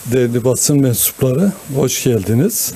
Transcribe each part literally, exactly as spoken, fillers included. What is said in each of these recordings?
Değerli basın mensupları, hoş geldiniz.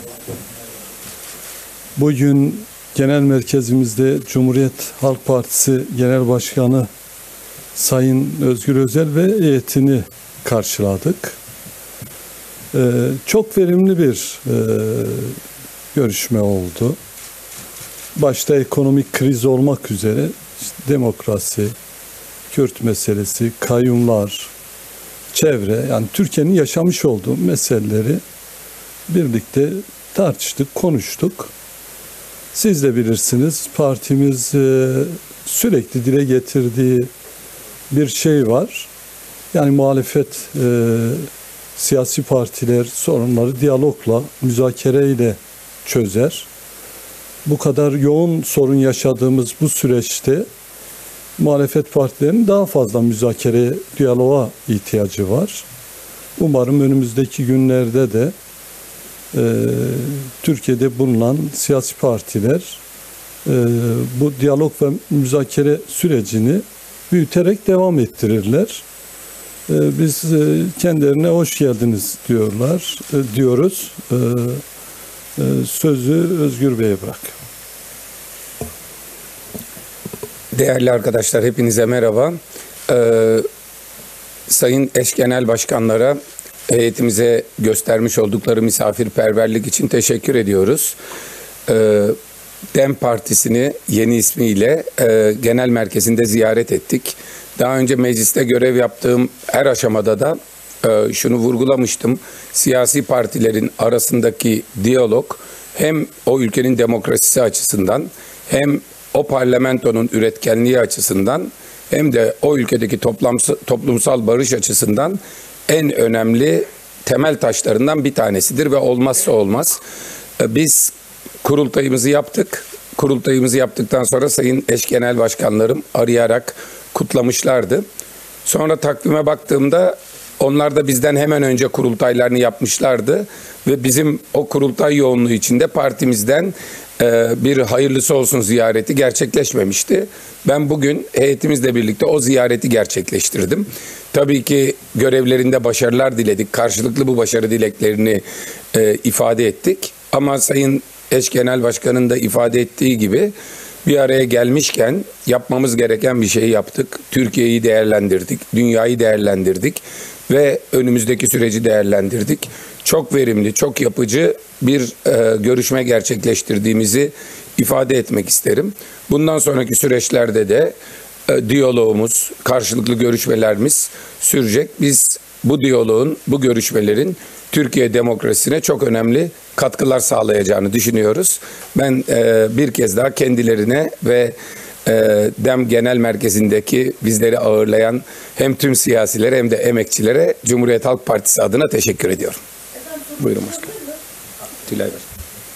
Bugün genel merkezimizde Cumhuriyet Halk Partisi Genel Başkanı Sayın Özgür Özel ve heyetini karşıladık. Ee, çok verimli bir e, görüşme oldu. Başta ekonomik kriz olmak üzere işte demokrasi, Kürt meselesi, kayyumlar, çevre, yani Türkiye'nin yaşamış olduğu meseleleri birlikte tartıştık, konuştuk. Siz de bilirsiniz, partimiz e, sürekli dile getirdiği bir şey var. Yani muhalefet, e, siyasi partiler sorunları diyalogla, müzakereyle çözer. Bu kadar yoğun sorun yaşadığımız bu süreçte muhalefet partilerinin daha fazla müzakere, diyaloğa ihtiyacı var. Umarım önümüzdeki günlerde de e, Türkiye'de bulunan siyasi partiler e, bu diyalog ve müzakere sürecini büyüterek devam ettirirler. E, biz e, kendilerine hoş geldiniz diyorlar, e, diyoruz. E, e, sözü Özgür Bey'e bırak. Değerli arkadaşlar, hepinize merhaba. Ee, Sayın eş genel başkanlara, heyetimize göstermiş oldukları misafirperverlik için teşekkür ediyoruz. Ee, DEM Partisi'ni yeni ismiyle e, genel merkezinde ziyaret ettik. Daha önce mecliste görev yaptığım her aşamada da e, şunu vurgulamıştım. Siyasi partilerin arasındaki diyalog hem o ülkenin demokrasisi açısından hem o parlamentonun üretkenliği açısından hem de o ülkedeki toplumsal barış açısından en önemli temel taşlarından bir tanesidir ve olmazsa olmaz. Biz kurultayımızı yaptık. Kurultayımızı yaptıktan sonra Sayın eş genel başkanlarım arayarak kutlamışlardı. Sonra takvime baktığımda onlar da bizden hemen önce kurultaylarını yapmışlardı ve bizim o kurultay yoğunluğu içinde partimizden bir hayırlısı olsun ziyareti gerçekleşmemişti. Ben bugün heyetimizle birlikte o ziyareti gerçekleştirdim. Tabii ki görevlerinde başarılar diledik. Karşılıklı bu başarı dileklerini e, ifade ettik. Ama Sayın eş genel başkanın da ifade ettiği gibi bir araya gelmişken yapmamız gereken bir şeyi yaptık. Türkiye'yi değerlendirdik, dünyayı değerlendirdik ve önümüzdeki süreci değerlendirdik. Çok verimli, çok yapıcı bir e, görüşme gerçekleştirdiğimizi ifade etmek isterim. Bundan sonraki süreçlerde de e, diyalogumuz, karşılıklı görüşmelerimiz sürecek. Biz bu diyaloğun, bu görüşmelerin Türkiye demokrasisine çok önemli katkılar sağlayacağını düşünüyoruz. Ben e, bir kez daha kendilerine ve e, DEM Genel Merkezi'ndeki bizleri ağırlayan hem tüm siyasilere hem de emekçilere Cumhuriyet Halk Partisi adına teşekkür ediyorum. Buyurun başkanım. Tülay Başkanım.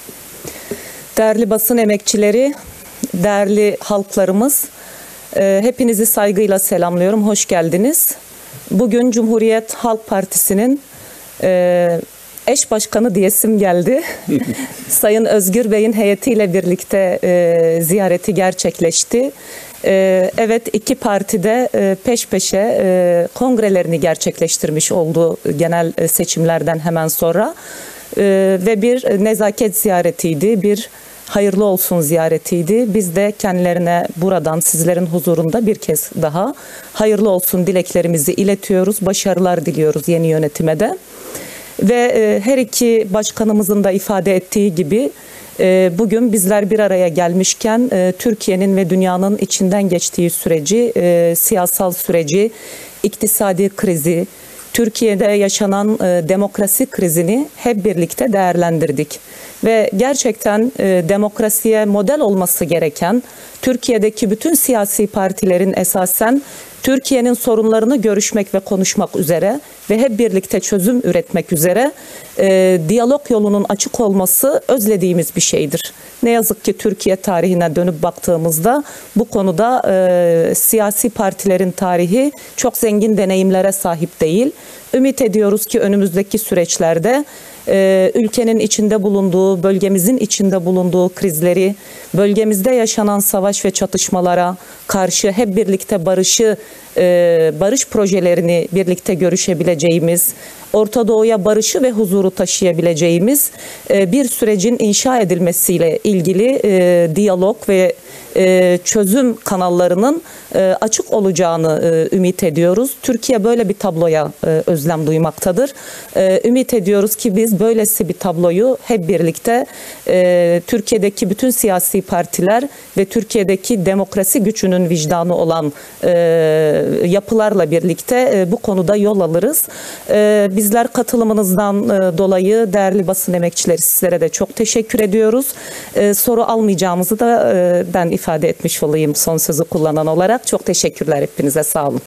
Değerli basın emekçileri, değerli halklarımız, hepinizi saygıyla selamlıyorum. Hoş geldiniz. Bugün Cumhuriyet Halk Partisi'nin eş başkanı diyesim geldi. Sayın Özgür Bey'in heyetiyle birlikte ziyareti gerçekleşti. Evet, iki partide peş peşe kongrelerini gerçekleştirmiş oldu genel seçimlerden hemen sonra. Ve bir nezaket ziyaretiydi, bir hayırlı olsun ziyaretiydi. Biz de kendilerine buradan sizlerin huzurunda bir kez daha hayırlı olsun dileklerimizi iletiyoruz. Başarılar diliyoruz yeni yönetime de. Ve her iki başkanımızın da ifade ettiği gibi bugün bizler bir araya gelmişken Türkiye'nin ve dünyanın içinden geçtiği süreci, siyasal süreci, iktisadi krizi, Türkiye'de yaşanan demokrasi krizini hep birlikte değerlendirdik. Ve gerçekten demokrasiye model olması gereken Türkiye'deki bütün siyasi partilerin esasen Türkiye'nin sorunlarını görüşmek ve konuşmak üzere ve hep birlikte çözüm üretmek üzere e, diyalog yolunun açık olması özlediğimiz bir şeydir. Ne yazık ki Türkiye tarihine dönüp baktığımızda bu konuda e, siyasi partilerin tarihi çok zengin deneyimlere sahip değil. Ümit ediyoruz ki önümüzdeki süreçlerde e, ülkenin içinde bulunduğu, bölgemizin içinde bulunduğu krizleri, bölgemizde yaşanan savaş ve çatışmalara karşı hep birlikte barışı, e, barış projelerini birlikte görüşebileceğimiz, Orta Doğu'ya barışı ve huzuru taşıyabileceğimiz e, bir sürecin inşa edilmesiyle ilgili e, diyalog ve e, çözüm kanallarının e, açık olacağını e, ümit ediyoruz. Türkiye böyle bir tabloya e, özlem duymaktadır. E, ümit ediyoruz ki biz böylesi bir tabloyu hep birlikte e, Türkiye'deki bütün siyasi partiler ve Türkiye'deki demokrasi gücünün vicdanı olan e, yapılarla birlikte e, bu konuda yol alırız. E, bizler katılımınızdan e, dolayı değerli basın emekçileri sizlere de çok teşekkür ediyoruz. E, soru almayacağımızı da e, ben ifade etmiş olayım son sözü kullanan olarak. Çok teşekkürler hepinize, sağ olun.